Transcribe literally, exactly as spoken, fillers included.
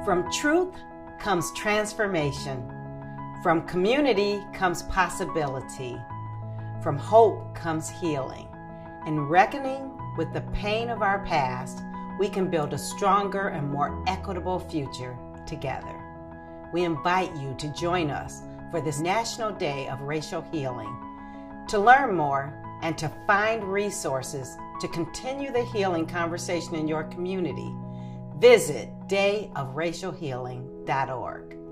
From truth comes transformation. From community comes possibility. From hope comes healing. In reckoning with the pain of our past, we can build a stronger and more equitable future together. We invite you to join us for this National Day of Racial Healing. To learn more and to find resources to continue the healing conversation in your community, visit day of racial healing dot org.